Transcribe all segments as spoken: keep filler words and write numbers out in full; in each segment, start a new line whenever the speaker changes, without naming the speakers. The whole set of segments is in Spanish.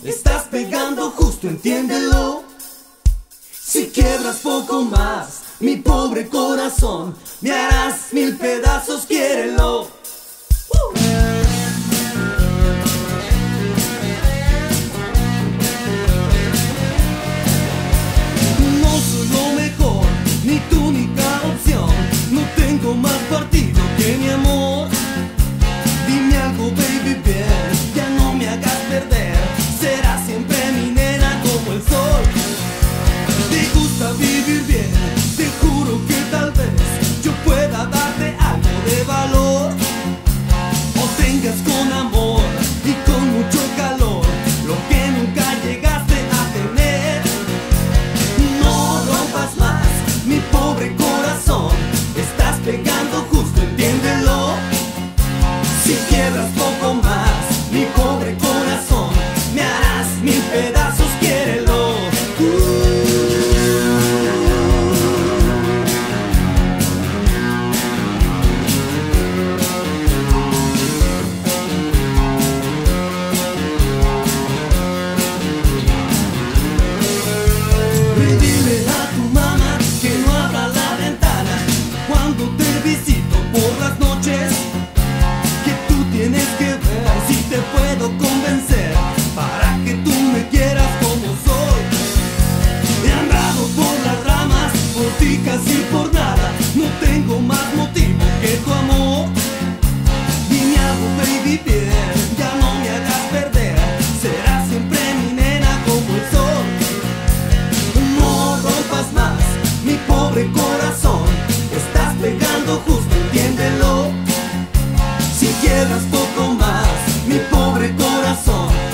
estás pegando justo, entiéndelo. Si quiebras poco más, mi pobre corazón, me harás mil pedazos, quiérelo. uh. No soy lo mejor, ni tu única opción, no tengo más partido que mi amor. Dime algo, baby, bien, ya no me hagas perder, serás siempre mi nena como el sol. Te gusta vivir bien, te juro que tal vez yo pueda darte algo de valor, o tengas con amor y con mucho calor lo que nunca llegaste a tener. No rompas más mi pobre corazón, estás pegando justo, entiéndelo. Si quiebras poco más mi pobre corazón, me harás mil pedazos, quiérelo. uh. Dile a tu mamá que no abra la ventana cuando te visito por las noches, que tú tienes que ver si te puedo convencer para que tú me quieras como soy. He andado por las ramas, por ti casi por nada, no tengo más motivo que tu amor. Dime algo, baby, bien, ya no me hagas perder, serás siempre mi nena como el sol. No rompas más mi pobre corazón, estás pegando justo, entiéndelo. Si quiebras poco más mi pobre corazón,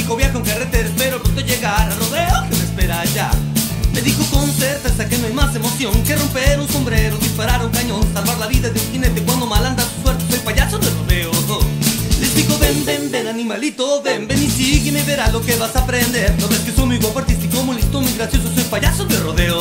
dijo viajo en carretera, espero pronto llegar al rodeo que me espera allá. Me dijo con certeza que no hay más emoción que romper un sombrero, disparar un cañón, salvar la vida de un jinete cuando mal anda su suerte. Soy payaso de rodeo. Les digo ven, ven, ven animalito, ven, ven y sígueme, verás lo que vas a aprender. No ves que soy muy guapo, artístico, muy listo, muy gracioso, soy payaso de rodeo.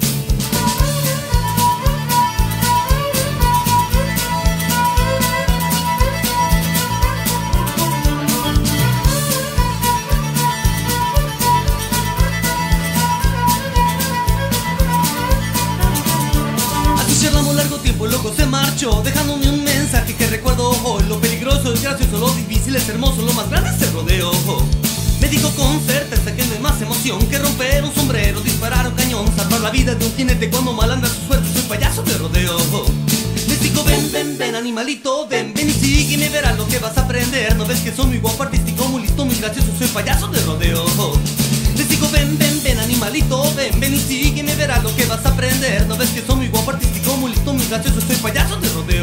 Loco se marchó, dejándome un mensaje que recuerdo hoy. Lo peligroso es gracioso, lo difícil es hermoso, lo más grande es el rodeo. Me dijo con certeza que no hay más emoción que romper un sombrero, disparar un cañón, salvar la vida de un jinete cuando mal anda su suerte. Soy payaso de rodeo. Les digo ven, ven, ven animalito, ven, ven y sígueme, verás lo que vas a aprender. No ves que soy muy guapo, artístico, muy listo, muy gracioso, soy payaso de rodeo. Les digo ven, ven, ven animalito, ven, ven y sígueme, verás lo que vas a aprender. No ves que soy muy guapo, artístico, muy listo, muy gracioso, soy payaso de rodeo.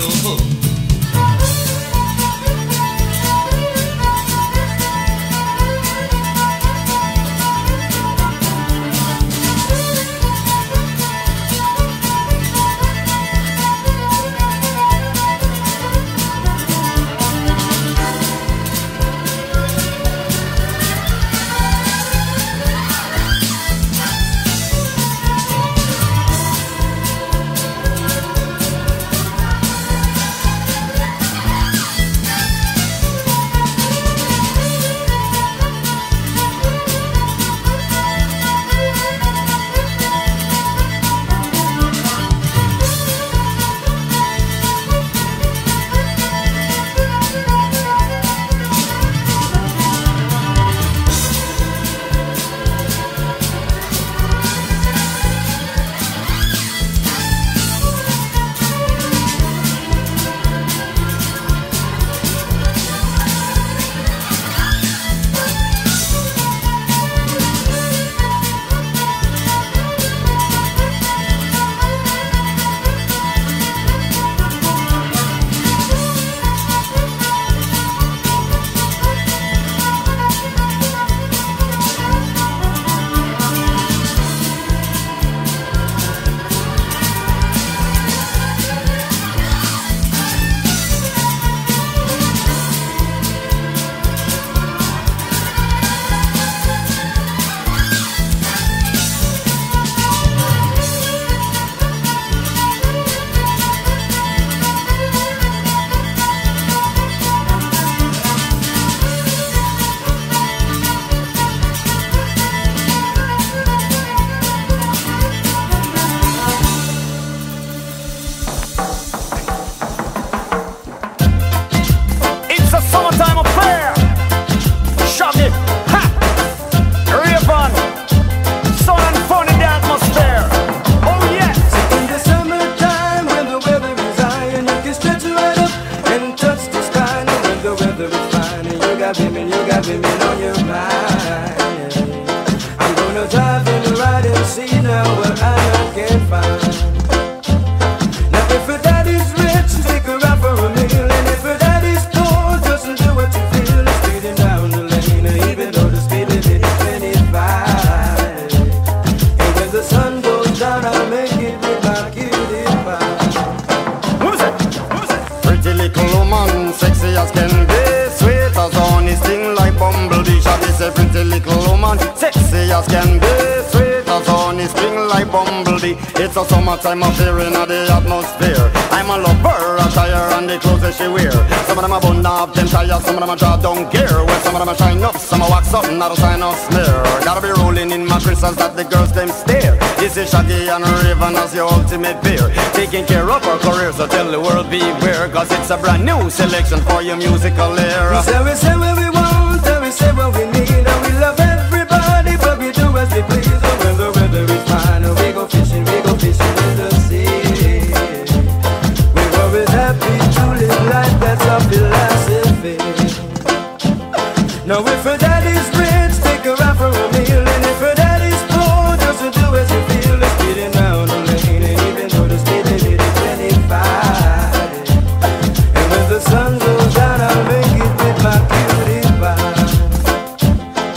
It's a summertime affair in the atmosphere. I'm a lover, attire and the clothes that she wear. Some of them are bun up, them tires, some of them are draw down gear. Well, some of them are shine up, some are wax up, not a sign of smear. Gotta be rolling in my crystals that the girls them stare. This is Shaggy and Raven as your ultimate peer, taking care of our career, so tell the world beware, cause it's a brand new selection for your musical era.
We say, we say what we want, and we say what we need, and we love everybody, but we do as we please. And when the weather is fine, we go fishing, we go fishing in the sea. We're always happy to live life, that's our philosophy. Now if her daddy's rich, take her out for a meal, and if her daddy's poor, just to do as you feel. Let's get it down the lane, and even though the speed limit is twenty-five, and when the sun goes down, I'll make it with my cutie pie.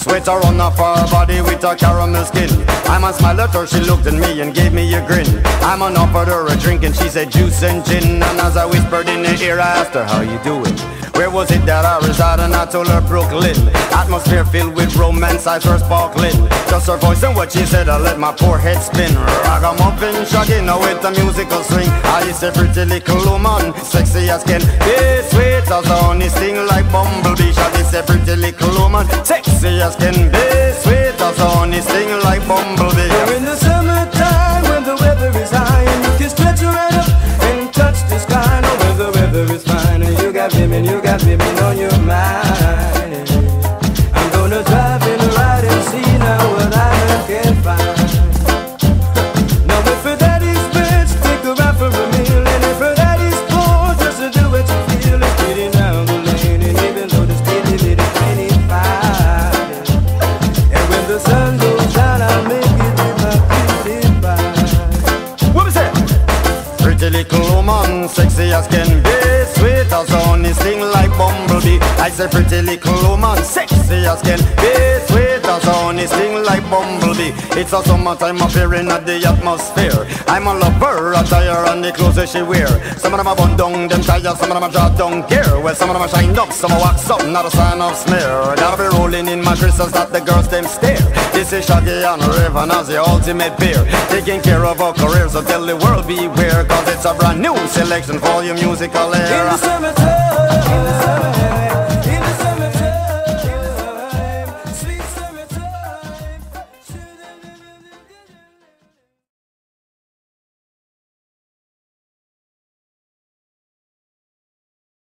Sweat run off her body with a caramel skin. I man smiled at her, she looked at me and gave me a grin. I man offered her a drink and she said juice and gin. And as I whispered in her ear, I asked her, how you doing? Where was it that I resided? And I told her Brooklyn. Atmosphere filled with romance, eyes were sparkling. Just her voice and what she said, I let my poor head spin. Ragamuffin shagging now with a musical swing. I say pretty little woman, sexy as can be, sweet as honey, sting like bumblebee. Shall say pretty little woman, sexy as can be, sweet as honey, sting like bumblebee.
We're in the summertime when the weather is high and you can stretch right up and touch the sky. No, when the weather is fine and you got women, you got women on your mind. I'm gonna drive in the ride and see now what I can find. Now if her daddy's rich, take her out for a meal, and if her daddy's poor, just to do what you feel. It's getting down the lane, and even though the speed limit is twenty-five, and when the sun goes down, I'll make it with my cutie pie.
What was that? Pretty little woman, sexy as can be, sweet as honey, sting like bumblebee. I say pretty little woman, sexy as can be, sweet as honey, sting like bumblebee. It's a summertime affair in the atmosphere. I'm a lover, attire and the clothes that she wear. Some of them are bun down, them tires, some of them are draw down gear. Well, some of them are shine up, some are wax up, not a sign of smear. Gotta be rolling in my crystals that the girls them stare. This is Shaggy and Raven as the ultimate pair, taking care of our careers, so tell the world beware, cause it's a brand new selection for your musical era.
In the summertime, in the summertime.